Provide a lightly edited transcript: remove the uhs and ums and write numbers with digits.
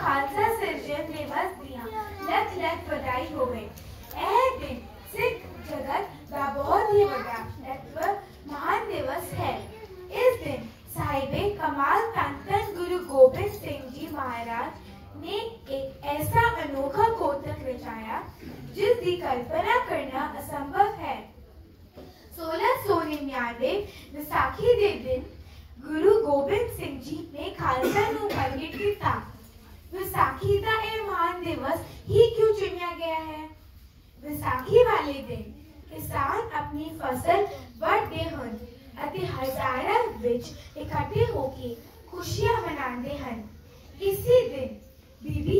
खालसा सिरजन दिवस दिया लख लख बधाई होवे। यह दिन सिख जगत का बहुत ही बड़ा महान दिवस है। इस दिन साहिबे कमाल धन गुरु गोबिंद सिंह जी महाराज ने एक ऐसा अनोखा कोतक रचाया जिसकी कल्पना करना असंभव है। 1699 विसाखी के दिन गुरु गोबिंद सिंह जी ने खालसा नूं प्रगट किया। विसाखी का यह महान दिवस ही क्यों चुनिया गया है? विसाखी वाले दिन किसान अपनी फसल वढदे हन अते हजारां विच इकट्ठे होके खुशियां मनाते हैं। इसी दिन बीबी